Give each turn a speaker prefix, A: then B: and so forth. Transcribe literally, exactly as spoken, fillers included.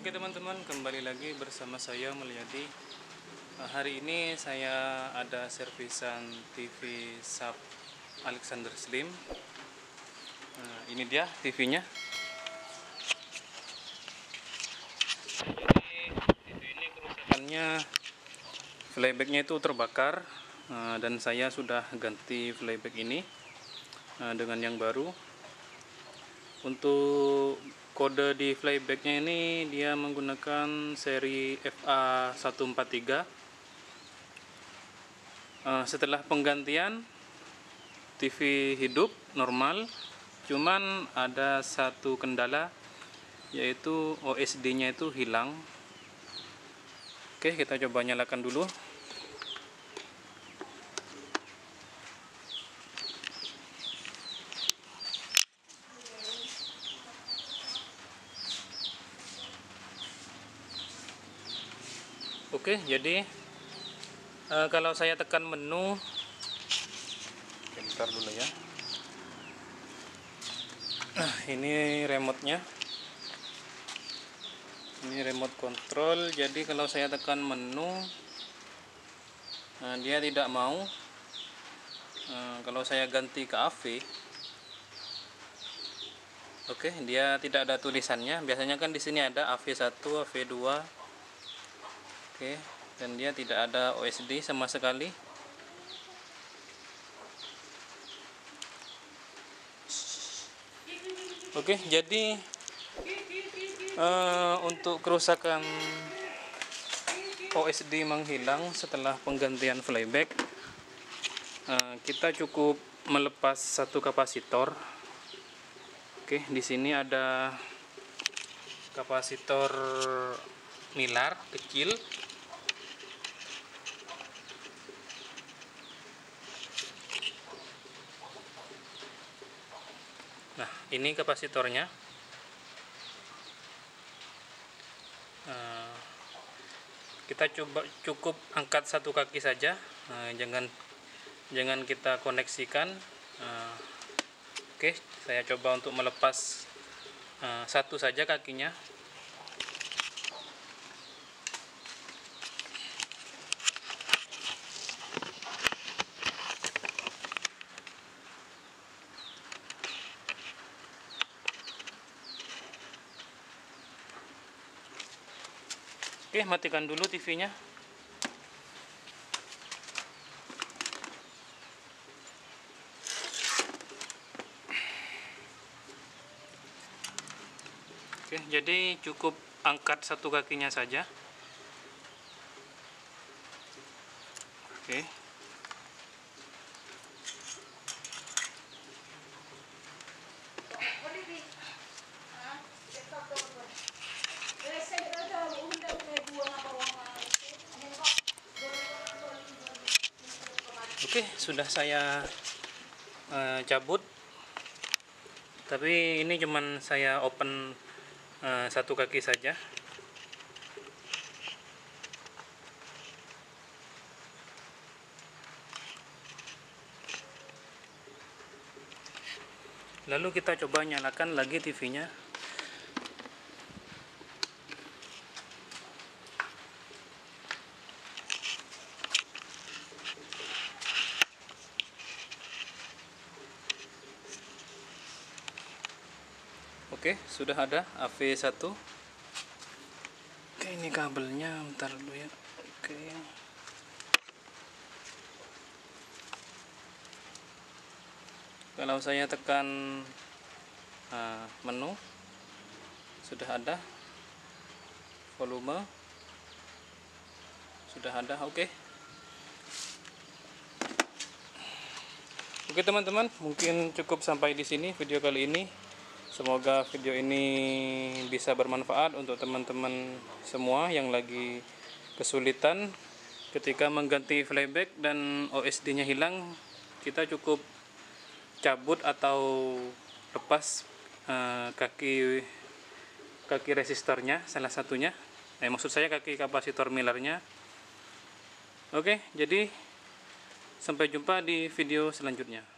A: Oke teman-teman, kembali lagi bersama saya Mulyadi. Hari ini saya ada servisan T V sub Alexander Slim. Nah, ini dia T V-nya. Jadi T V ini kerusakannya, playback-nya itu terbakar, dan saya sudah ganti playback ini dengan yang baru. Untuk kode di playbacknya ini dia menggunakan seri F A seratus empat puluh tiga. uh, Setelah penggantian, T V hidup normal, cuman ada satu kendala, yaitu O S D nya itu hilang. Oke, kita coba nyalakan dulu. Oke, jadi uh, kalau saya tekan menu, bentar dulu ya. Nah, ini remote-nya. Ini remote control. Jadi kalau saya tekan menu, nah, dia tidak mau. Uh, kalau saya ganti ke A V, oke, dia tidak ada tulisannya. Biasanya kan di sini ada A V satu, A V dua. Oke, dan dia tidak ada O S D sama sekali. Oke, jadi uh, untuk kerusakan O S D menghilang setelah penggantian playback, uh, kita cukup melepas satu kapasitor. Oke, di sini ada kapasitor milar kecil. Nah, ini kapasitornya. Uh, kita coba cukup angkat satu kaki saja, uh, jangan jangan kita koneksikan. Uh, Oke, saya coba untuk melepas uh, satu saja kakinya. Oke, matikan dulu T V-nya. Oke, jadi cukup angkat satu kakinya saja. Oke. Oke, sudah saya uh, cabut. Tapi ini cuman saya open uh, satu kaki saja. Lalu kita coba nyalakan lagi T V-nya. Oke, sudah ada A V satu. Oke, ini kabelnya, bentar dulu ya. Oke. Kalau saya tekan uh, menu, sudah ada. Volume sudah ada. Oke. Oke teman-teman, mungkin cukup sampai di sini video kali ini. Semoga video ini bisa bermanfaat untuk teman-teman semua yang lagi kesulitan ketika mengganti playback dan O S D-nya hilang. Kita cukup cabut atau lepas uh, kaki kaki resistornya, salah satunya. Eh, maksud saya kaki kapasitor milarnya. Oke, jadi sampai jumpa di video selanjutnya.